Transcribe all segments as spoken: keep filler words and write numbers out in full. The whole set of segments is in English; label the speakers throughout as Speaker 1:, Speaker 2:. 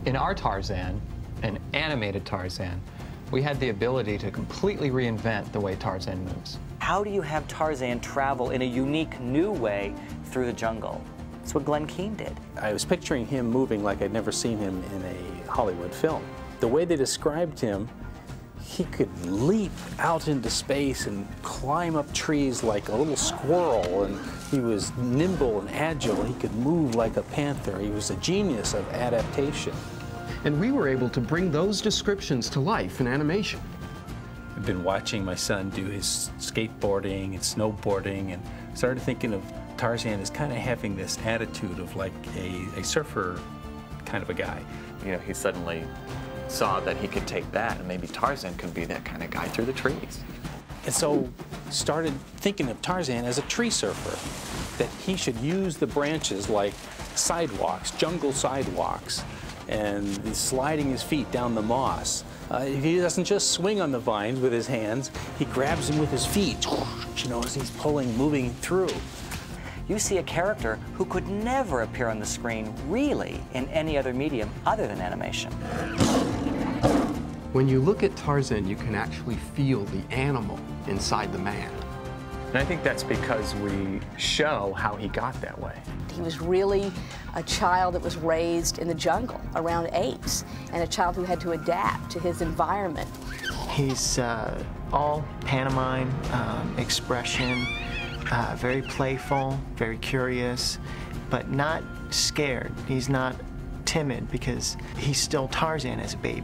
Speaker 1: In our Tarzan, an animated Tarzan, we had the ability to completely reinvent the way Tarzan moves.
Speaker 2: How do you have Tarzan travel in a unique, new way through the jungle? That's what Glenn Keane did.
Speaker 3: I was picturing him moving like I'd never seen him in a Hollywood film. The way they described him, he could leap out into space and climb up trees like a little squirrel, and he was nimble and agile. He could move like a panther. He was a genius of adaptation.
Speaker 4: And we were able to bring those descriptions to life in animation.
Speaker 3: I've been watching my son do his skateboarding and snowboarding, and started thinking of Tarzan as kind of having this attitude of like a, a surfer kind of a guy.
Speaker 5: You know, he suddenly saw that he could take that, and maybe Tarzan could be that kind of guy through the trees.
Speaker 3: And so started thinking of Tarzan as a tree surfer, that he should use the branches like sidewalks, jungle sidewalks, and he's sliding his feet down the moss. Uh, he doesn't just swing on the vines with his hands, he grabs them with his feet, you know, as he's pulling, moving through.
Speaker 2: You see a character who could never appear on the screen, really, in any other medium other than animation.
Speaker 4: When you look at Tarzan, you can actually feel the animal inside the man.
Speaker 1: And I think that's because we show how he got that way.
Speaker 6: He was really a child that was raised in the jungle around apes, and a child who had to adapt to his environment.
Speaker 7: He's uh, all pantomime, um, expression, uh, very playful, very curious, but not scared. He's not timid because he's still Tarzan as a baby.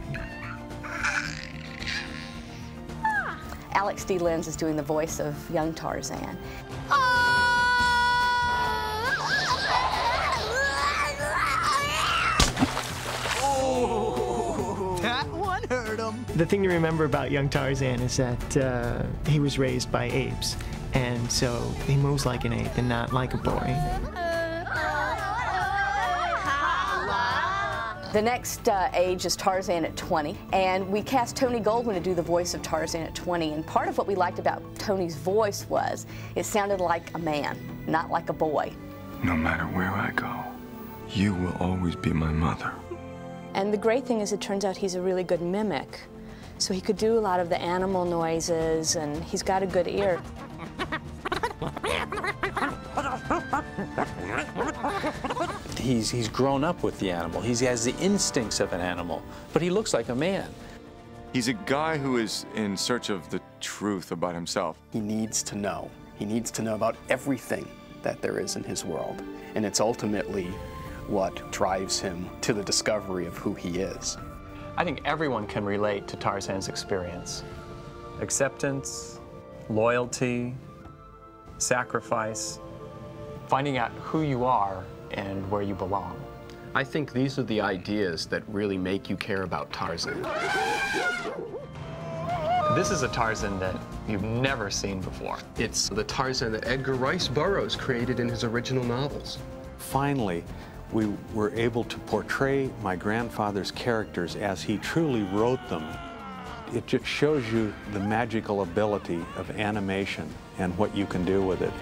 Speaker 6: Alex D. Lenz is doing the voice of young Tarzan.
Speaker 7: Oh, that one hurt him. The thing to remember about young Tarzan is that uh, he was raised by apes, and so he moves like an ape and not like a boy.
Speaker 6: The next uh, age is Tarzan at twenty, and we cast Tony Goldwyn to do the voice of Tarzan at twenty, and part of what we liked about Tony's voice was it sounded like a man, not like a boy.
Speaker 8: No matter where I go, you will always be my mother.
Speaker 9: And the great thing is it turns out he's a really good mimic, so he could do a lot of the animal noises, and he's got a good ear.
Speaker 3: He's, he's grown up with the animal. He has the instincts of an animal, but he looks like a man.
Speaker 8: He's a guy who is in search of the truth about himself.
Speaker 10: He needs to know. He needs to know about everything that there is in his world. And it's ultimately what drives him to the discovery of who he is.
Speaker 1: I think everyone can relate to Tarzan's experience.
Speaker 5: Acceptance, loyalty, sacrifice.
Speaker 1: Finding out who you are and where you belong.
Speaker 4: I think these are the ideas that really make you care about Tarzan.
Speaker 1: This is a Tarzan that you've never seen before.
Speaker 4: It's the Tarzan that Edgar Rice Burroughs created in his original novels.
Speaker 11: Finally, we were able to portray my grandfather's characters as he truly wrote them. It just shows you the magical ability of animation and what you can do with it.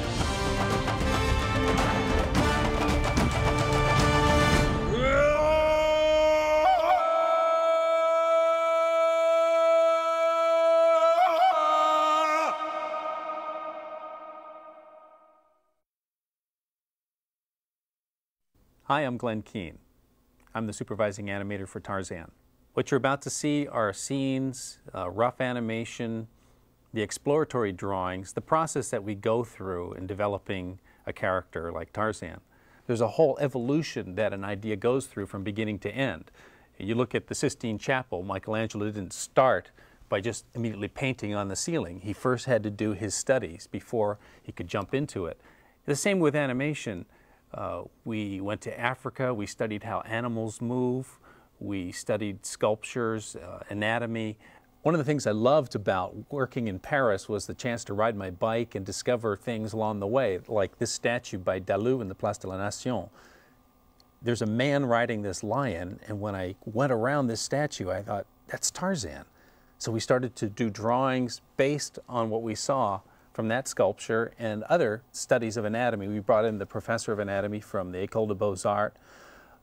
Speaker 3: Hi, I'm Glenn Keane. I'm the supervising animator for Tarzan. What you're about to see are scenes, uh, rough animation, the exploratory drawings, the process that we go through in developing a character like Tarzan. There's a whole evolution that an idea goes through from beginning to end. You look at the Sistine Chapel, Michelangelo didn't start by just immediately painting on the ceiling. He first had to do his studies before he could jump into it. The same with animation. Uh, we went to Africa, we studied how animals move, we studied sculptures, uh, anatomy. One of the things I loved about working in Paris was the chance to ride my bike and discover things along the way, like this statue by Dalou in the Place de la Nation. There's a man riding this lion, and when I went around this statue, I thought, that's Tarzan. So we started to do drawings based on what we saw from that sculpture and other studies of anatomy. We brought in the professor of anatomy from the École des Beaux-Arts,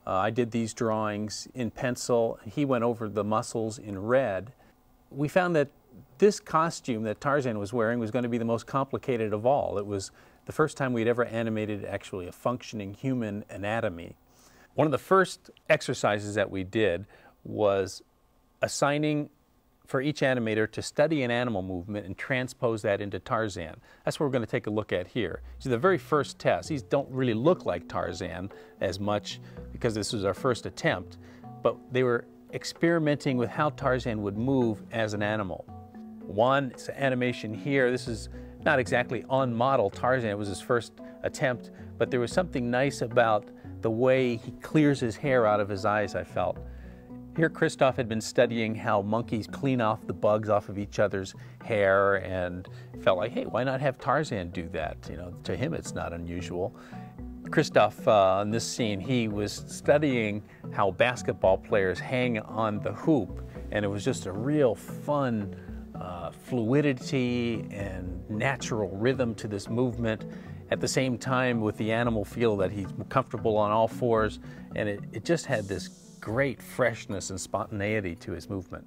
Speaker 3: Uh, I did these drawings in pencil. He went over the muscles in red. We found that this costume that Tarzan was wearing was going to be the most complicated of all. It was the first time we'd ever animated actually a functioning human anatomy. One of the first exercises that we did was assigning for each animator to study an animal movement and transpose that into Tarzan. That's what we're going to take a look at here. So the very first test, these don't really look like Tarzan as much because this was our first attempt, but they were experimenting with how Tarzan would move as an animal. One, it's an animation here. This is not exactly on model Tarzan. It was his first attempt, but there was something nice about the way he clears his hair out of his eyes, I felt. Here Christoph had been studying how monkeys clean off the bugs off of each other's hair and felt like, hey, why not have Tarzan do that? You know, to him it's not unusual. Christoph, uh, in this scene, he was studying how basketball players hang on the hoop, and it was just a real fun uh, fluidity and natural rhythm to this movement. At the same time, with the animal feel that he's comfortable on all fours, and it, it just had this great freshness and spontaneity to his movement.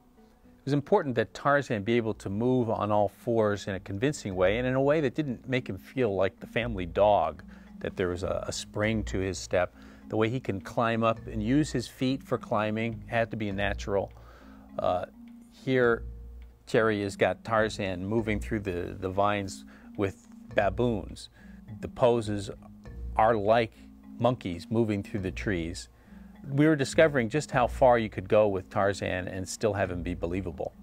Speaker 3: It was important that Tarzan be able to move on all fours in a convincing way, and in a way that didn't make him feel like the family dog, that there was a, a spring to his step. The way he can climb up and use his feet for climbing had to be natural. Uh, here, Terry has got Tarzan moving through the, the vines with baboons. The poses are like monkeys moving through the trees. We were discovering just how far you could go with Tarzan and still have him be believable.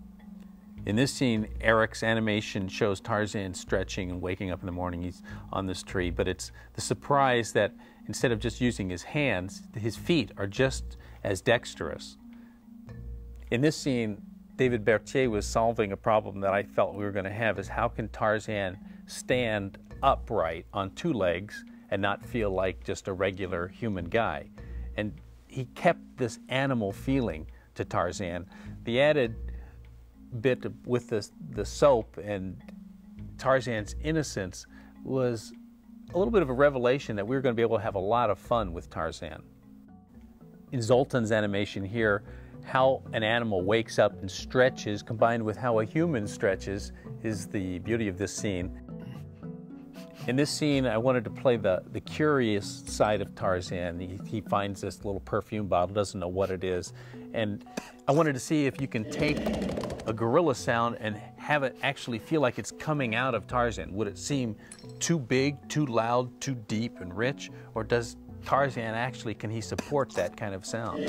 Speaker 3: In this scene, Eric's animation shows Tarzan stretching and waking up in the morning. He's on this tree, but it's the surprise that instead of just using his hands, his feet are just as dexterous. In this scene, David Berthier was solving a problem that I felt we were going to have, is how can Tarzan stand upright on two legs and not feel like just a regular human guy? And he kept this animal feeling to Tarzan. The added bit with the, the soap and Tarzan's innocence was a little bit of a revelation that we were going to be able to have a lot of fun with Tarzan. In Zoltan's animation here, how an animal wakes up and stretches combined with how a human stretches is the beauty of this scene. In this scene, I wanted to play the, the curious side of Tarzan. He, he finds this little perfume bottle, doesn't know what it is. And I wanted to see if you can take a gorilla sound and have it actually feel like it's coming out of Tarzan. Would it seem too big, too loud, too deep and rich? Or does Tarzan actually, can he support that kind of sound?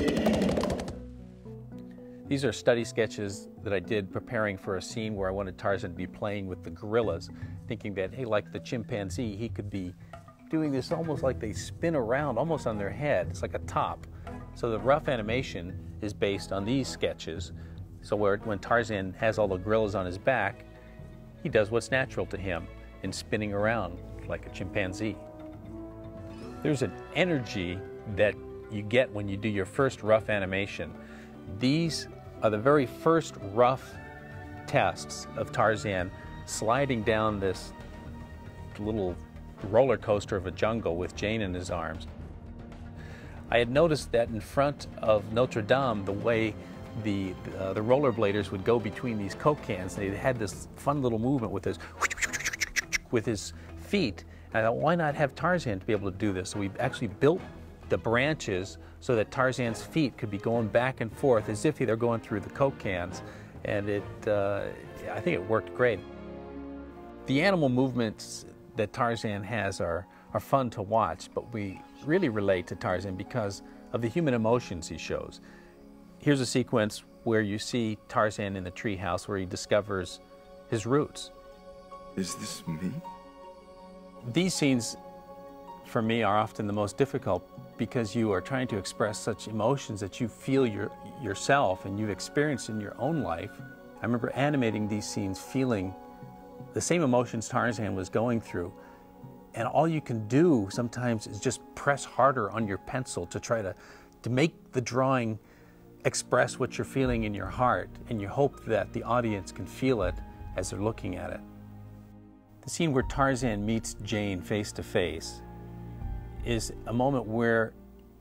Speaker 3: These are study sketches that I did preparing for a scene where I wanted Tarzan to be playing with the gorillas, thinking that, hey, like the chimpanzee, he could be doing this almost like they spin around, almost on their head. It's like a top. So the rough animation is based on these sketches. So where, when Tarzan has all the gorillas on his back, he does what's natural to him in spinning around like a chimpanzee. There's an energy that you get when you do your first rough animation. These are the very first rough tests of Tarzan sliding down this little roller coaster of a jungle with Jane in his arms. I had noticed that in front of Notre Dame, the way the, uh, the rollerbladers would go between these Coke cans, they had this fun little movement with his, with his feet. And I thought, why not have Tarzan to be able to do this? So we actually built the branches so that Tarzan's feet could be going back and forth as if they're going through the Coke cans. And it, uh, I think it worked great. The animal movements that Tarzan has are, are fun to watch, but we really relate to Tarzan because of the human emotions he shows. Here's a sequence where you see Tarzan in the treehouse where he discovers his roots.
Speaker 8: Is this me?
Speaker 3: These scenes, for me, are often the most difficult because you are trying to express such emotions that you feel your, yourself and you've experienced in your own life. I remember animating these scenes feeling the same emotions Tarzan was going through, and all you can do sometimes is just press harder on your pencil to try to, to make the drawing express what you're feeling in your heart, and you hope that the audience can feel it as they're looking at it. The scene where Tarzan meets Jane face to face is a moment where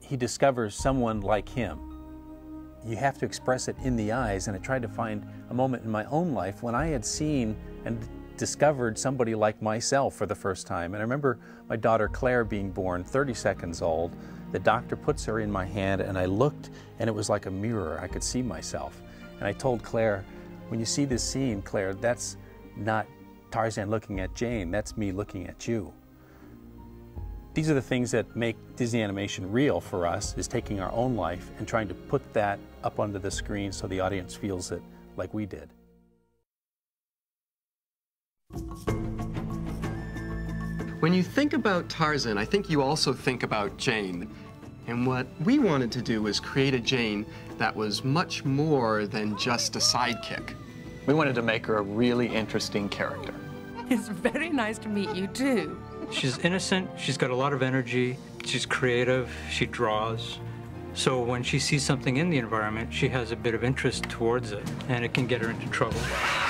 Speaker 3: he discovers someone like him. You have to express it in the eyes, and I tried to find a moment in my own life when I had seen and discovered somebody like myself for the first time. And I remember my daughter Claire being born, thirty seconds old. The doctor puts her in my hand, and I looked, and it was like a mirror. I could see myself. And I told Claire, when you see this scene, Claire, that's not Tarzan looking at Jane, that's me looking at you. These are the things that make Disney animation real for us, is taking our own life and trying to put that up onto the screen so the audience feels it like we did.
Speaker 4: When you think about Tarzan, I think you also think about Jane. And what we wanted to do was create a Jane that was much more than just a sidekick.
Speaker 5: We wanted to make her a really interesting character.
Speaker 12: It's very nice to meet you, too.
Speaker 13: She's innocent, she's got a lot of energy, she's creative, she draws. So when she sees something in the environment, she has a bit of interest towards it, and it can get her into trouble.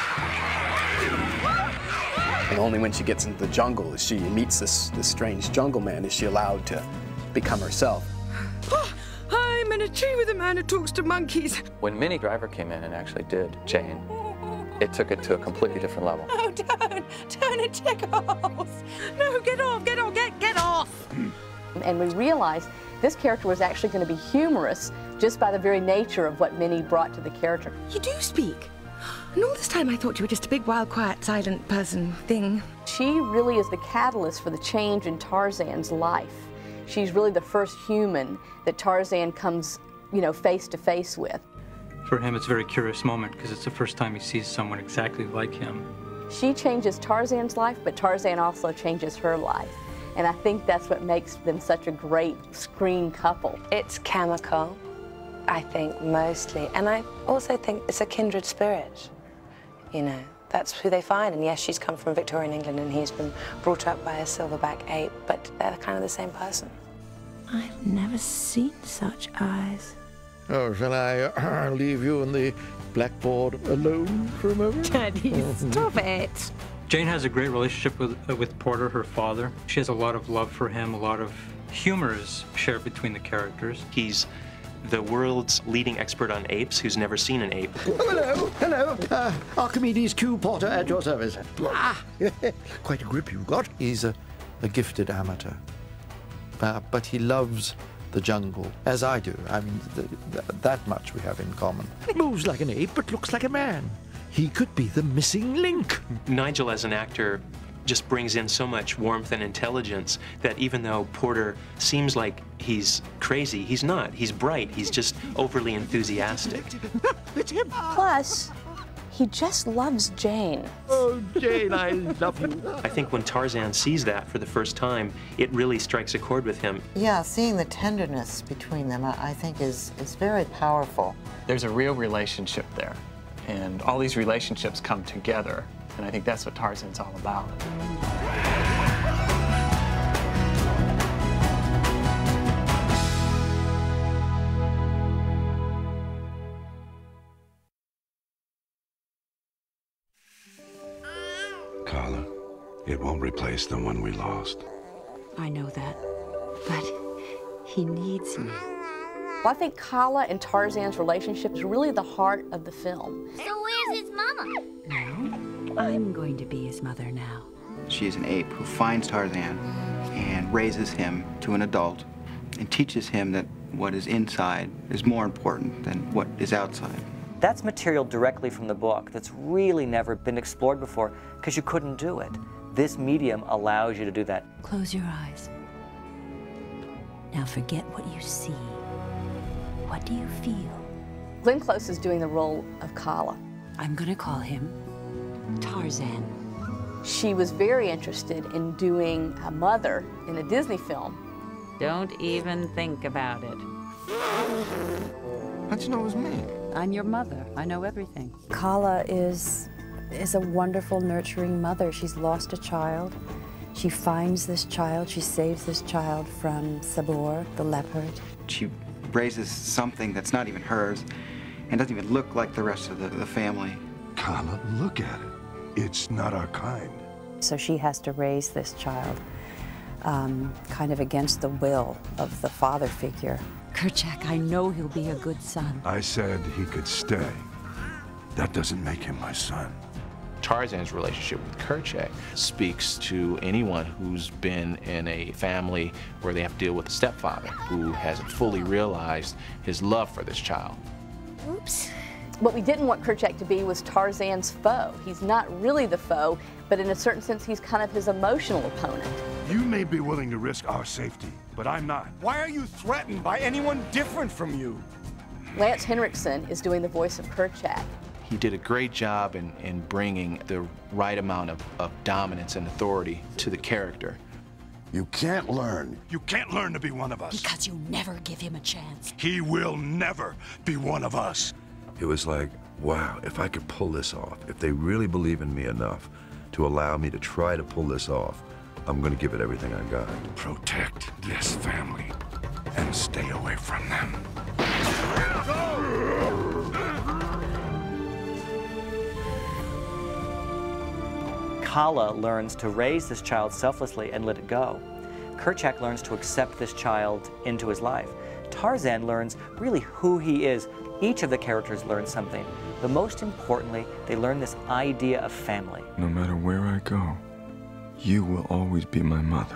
Speaker 10: And only when she gets into the jungle, she meets this, this strange jungle man, is she allowed to become herself.
Speaker 12: Oh, I'm in a tree with a man who talks to monkeys.
Speaker 5: When Minnie Driver came in and actually did Jane, it took it to a completely different level.
Speaker 12: Oh, don't, don't, it tickles. No, get off, get off, get, get off.
Speaker 6: And we realized this character was actually going to be humorous just by the very nature of what Minnie brought to the character.
Speaker 12: You do speak. And all this time I thought you were just a big, wild, quiet, silent person thing.
Speaker 6: She really is the catalyst for the change in Tarzan's life. She's really the first human that Tarzan comes, you know, face to face with.
Speaker 13: For him, it's a very curious moment because it's the first time he sees someone exactly like him.
Speaker 6: She changes Tarzan's life, but Tarzan also changes her life. And I think that's what makes them such a great screen couple.
Speaker 14: It's chemical, I think, mostly. And I also think it's a kindred spirit. You know, that's who they find. And yes, she's come from Victorian England and he's been brought up by a silverback ape, but they're kind of the same person.
Speaker 12: I've never seen such eyes.
Speaker 15: Oh, shall I uh, leave you and the blackboard alone for a moment?
Speaker 12: Daddy, stop it.
Speaker 13: Jane has a great relationship with, uh, with Porter, her father. She has a lot of love for him, a lot of humor is shared between the characters.
Speaker 16: He's the world's leading expert on apes who's never seen an ape.
Speaker 15: Oh, hello, hello. Uh, Archimedes Q. Porter at your service. Ah, quite a grip you've got.
Speaker 17: He's a, a gifted amateur, uh, but he loves the jungle, as I do. I mean, th th that much we have in common.
Speaker 15: He moves like an ape, but looks like a man. He could be the missing link.
Speaker 16: Nigel, as an actor, just brings in so much warmth and intelligence that even though Porter seems like he's crazy, he's not. He's bright. He's just overly enthusiastic.
Speaker 15: It's him.
Speaker 9: Plus, he just loves Jane.
Speaker 15: Oh, Jane, I love you.
Speaker 16: I think when Tarzan sees that for the first time, it really strikes a chord with him.
Speaker 18: Yeah, seeing the tenderness between them, I, I think, is, is very powerful.
Speaker 5: There's a real relationship there, and all these relationships come together, and I think that's what Tarzan's all about.
Speaker 19: Carla, it won't replace the one we lost.
Speaker 12: I know that, but he needs me.
Speaker 6: Well, I think Kala and Tarzan's relationship is really the heart of the film.
Speaker 20: So where's his mama?
Speaker 12: No, I'm going to be his mother now.
Speaker 21: She is an ape who finds Tarzan and raises him to an adult and teaches him that what is inside is more important than what is outside.
Speaker 2: That's material directly from the book that's really never been explored before because you couldn't do it. This medium allows you to do that.
Speaker 12: Close your eyes. Now forget what you see. What do you feel?
Speaker 6: Glenn Close is doing the role of Kala.
Speaker 12: I'm gonna call him Tarzan.
Speaker 6: She was very interested in doing a mother in a Disney film.
Speaker 22: Don't even think about it.
Speaker 15: How'd you know it was me?
Speaker 22: I'm your mother. I know everything.
Speaker 23: Kala is, is a wonderful, nurturing mother. She's lost a child. She finds this child. She saves this child from Sabor, the leopard.
Speaker 21: She raises something that's not even hers and doesn't even look like the rest of the, the family.
Speaker 19: Carla, look at it. It's not our kind.
Speaker 23: So she has to raise this child um, kind of against the will of the father figure.
Speaker 12: Kerchak, I know he'll be a good son.
Speaker 19: I said he could stay. That doesn't make him my son.
Speaker 1: Tarzan's relationship with Kerchak speaks to anyone who's been in a family where they have to deal with a stepfather who hasn't fully realized his love for this child.
Speaker 6: Oops. What we didn't want Kerchak to be was Tarzan's foe. He's not really the foe, but in a certain sense, he's kind of his emotional opponent.
Speaker 19: You may be willing to risk our safety, but I'm not.
Speaker 7: Why are you threatened by anyone different from you?
Speaker 6: Lance Henriksen is doing the voice of Kerchak.
Speaker 1: He did a great job in, in bringing the right amount of, of dominance and authority to the character.
Speaker 19: You can't learn. You can't learn to be one of us.
Speaker 12: Because you never give him a chance.
Speaker 19: He will never be one of us.
Speaker 20: It was like, wow, if I could pull this off, if they really believe in me enough to allow me to try to pull this off, I'm going to give it everything I got.
Speaker 19: Protect this family and stay away from them.
Speaker 2: Kala learns to raise this child selflessly and let it go. Kerchak learns to accept this child into his life. Tarzan learns really who he is. Each of the characters learns something, but most importantly, they learn this idea of family.
Speaker 8: No matter where I go, you will always be my mother.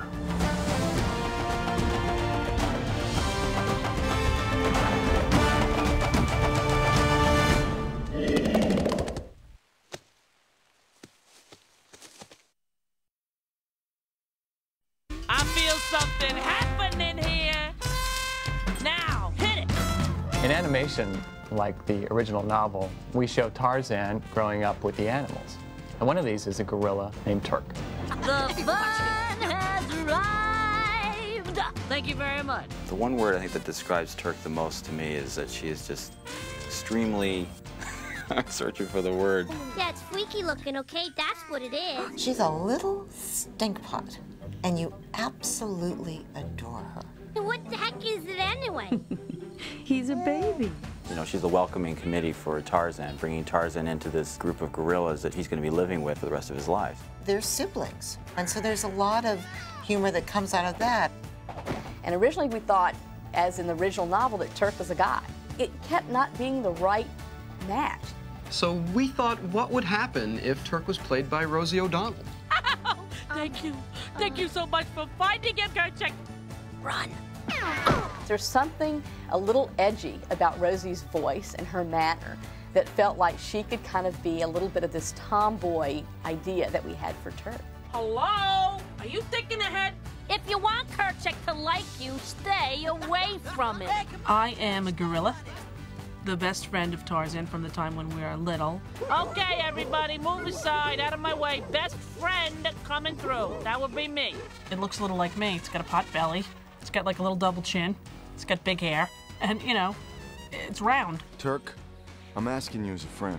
Speaker 24: I feel something happening here. Now, hit it.
Speaker 5: In animation, like the original novel, we show Tarzan growing up with the animals. And one of these is a gorilla named Turk.
Speaker 24: The fun has arrived. Thank you very much.
Speaker 25: The one word I think that describes Turk the most to me is that she is just extremely I'm searching for the word.
Speaker 26: Yeah, it's freaky looking, okay? That's what it is.
Speaker 18: She's a little stinkpot, and you absolutely adore her.
Speaker 26: What the heck is it anyway?
Speaker 12: He's a baby.
Speaker 25: You know, she's the welcoming committee for Tarzan, bringing Tarzan into this group of gorillas that he's going to be living with for the rest of his life.
Speaker 18: They're siblings, and so there's a lot of humor that comes out of that.
Speaker 6: And originally we thought, as in the original novel, that Turk was a guy. It kept not being the right match.
Speaker 4: So we thought, what would happen if Turk was played by Rosie O'Donnell?
Speaker 24: Thank you. Thank you so much for finding him, Kerchak. Run.
Speaker 6: There's something a little edgy about Rosie's voice and her manner that felt like she could kind of be a little bit of this tomboy idea that we had for Turk.
Speaker 24: Hello? Are you thinking ahead? If you want Kerchak to like you, stay away from him. I am a gorilla, the best friend of Tarzan from the time when we were little. Okay, everybody, move aside, out of my way. Best friend coming through. That would be me. It looks a little like me. It's got a pot belly. It's got like a little double chin. It's got big hair. And, you know, it's round.
Speaker 8: Turk, I'm asking you as a friend.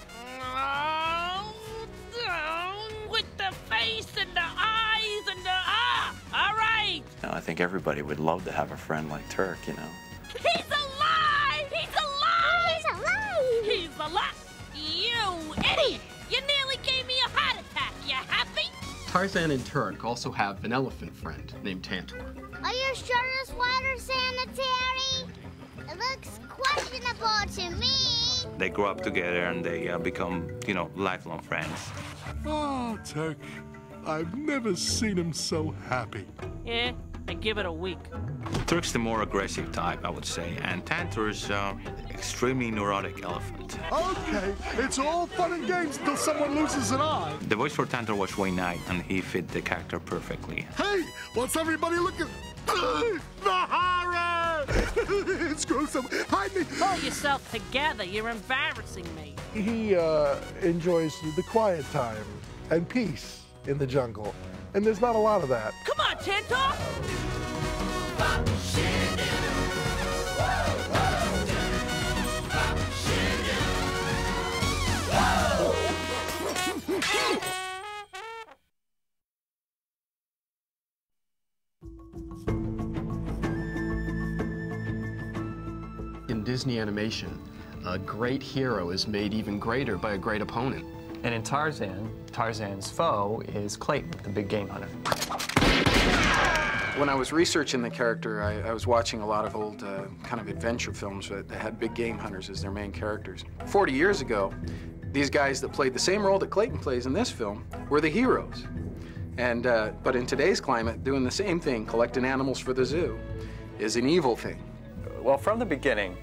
Speaker 24: Oh, down with the face and the eyes and the ah! All right.
Speaker 25: You know, I think everybody would love to have a friend like Turk, you know.
Speaker 24: He's alive! He's alive!
Speaker 26: He's alive!
Speaker 24: He's alive! You idiot! You nearly gave me a heart attack. You happy?
Speaker 4: Tarzan and Turk also have an elephant friend named Tantor.
Speaker 26: Are you sure this water's sanitary? It looks questionable to me.
Speaker 27: They grow up together and they uh, become, you know, lifelong friends.
Speaker 19: Oh, Turk, I've never seen him so happy.
Speaker 24: Yeah, I give it a week.
Speaker 27: Turk's the more aggressive type, I would say, and Tantor's uh, extremely neurotic elephant.
Speaker 19: Okay, it's all fun and games until someone loses an eye.
Speaker 27: The voice for Tantor was Wayne Knight, and he fit the character perfectly.
Speaker 19: Hey, what's everybody looking? The horror! It's gruesome. Hide me.
Speaker 24: Pull yourself together. You're embarrassing me.
Speaker 7: He uh, enjoys the quiet time and peace in the jungle, and there's not a lot of that.
Speaker 24: Come on, Tantor!
Speaker 4: In Disney animation, a great hero is made even greater by a great opponent.
Speaker 5: And in Tarzan, Tarzan's foe is Clayton, the big game hunter.
Speaker 3: When I was researching the character, I, I was watching a lot of old uh, kind of adventure films that, that had big game hunters as their main characters. forty years ago, these guys that played the same role that Clayton plays in this film were the heroes. And, uh, but in today's climate, doing the same thing, collecting animals for the zoo, is an evil thing.
Speaker 5: Well, from the beginning,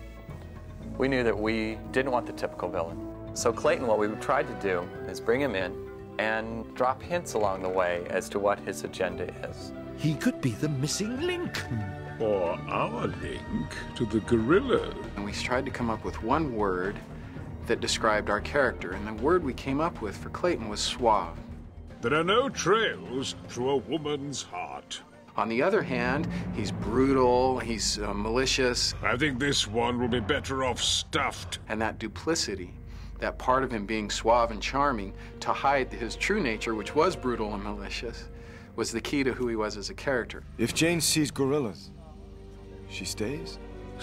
Speaker 5: we knew that we didn't want the typical villain. So Clayton, what we tried to do is bring him in and drop hints along the way as to what his agenda is.
Speaker 19: He could be the missing link.
Speaker 9: Or our link to the gorilla.
Speaker 3: And we tried to come up with one word that described our character, and the word we came up with for Clayton was suave.
Speaker 9: There are no trails through a woman's heart.
Speaker 3: On the other hand, he's brutal, he's uh, malicious.
Speaker 9: I think this one will be better off stuffed.
Speaker 3: And that duplicity, that part of him being suave and charming to hide his true nature, which was brutal and malicious, was the key to who he was as a character.
Speaker 10: If Jane sees gorillas, she stays?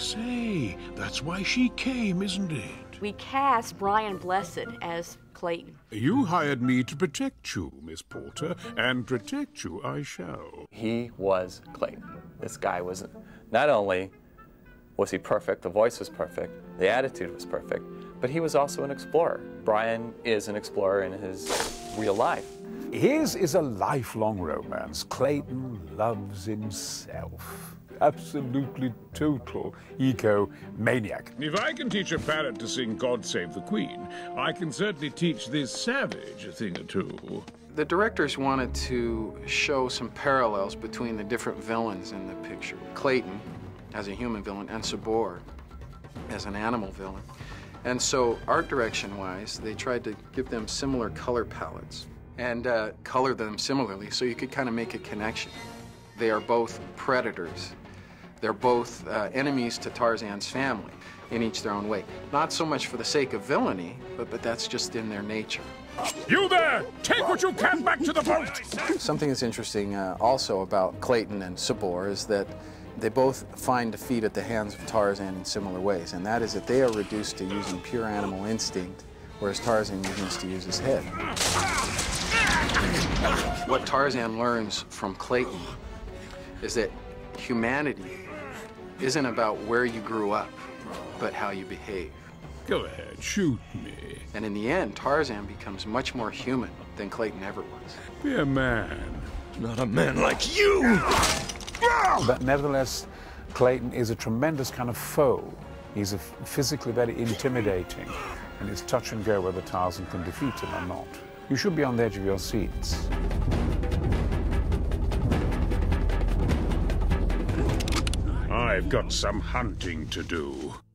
Speaker 9: Say, that's why she came, isn't it?
Speaker 6: We cast Brian Blessed as Clayton.
Speaker 9: You hired me to protect you, Miss Porter, and protect you I shall.
Speaker 5: He was Clayton. This guy was, not only was he perfect, the voice was perfect, the attitude was perfect, but he was also an explorer. Brian is an explorer in his real life.
Speaker 11: His is a lifelong romance. Clayton loves himself. Absolutely total eco-maniac.
Speaker 9: If I can teach a parrot to sing God Save the Queen, I can certainly teach this savage a thing or two.
Speaker 3: The directors wanted to show some parallels between the different villains in the picture. Clayton as a human villain and Sabor as an animal villain. And so art direction-wise, they tried to give them similar color palettes and uh, color them similarly so you could kind of make a connection. They are both predators. They're both uh, enemies to Tarzan's family in each their own way. Not so much for the sake of villainy, but, but that's just in their nature.
Speaker 9: You there! Take what you can back to the boat!
Speaker 3: Something that's interesting uh, also about Clayton and Sabor is that they both find defeat at the hands of Tarzan in similar ways, and that is that they are reduced to using pure animal instinct, whereas Tarzan begins to use his head. What Tarzan learns from Clayton is that humanity isn't about where you grew up, but how you behave.
Speaker 9: Go ahead, shoot me.
Speaker 3: And in the end, Tarzan becomes much more human than Clayton ever was.
Speaker 9: Be a man.
Speaker 19: Not a man like you!
Speaker 11: But nevertheless, Clayton is a tremendous kind of foe. He's a physically very intimidating, and it's touch and go whether Tarzan can defeat him or not. You should be on the edge of your seats.
Speaker 9: I've got some hunting to do.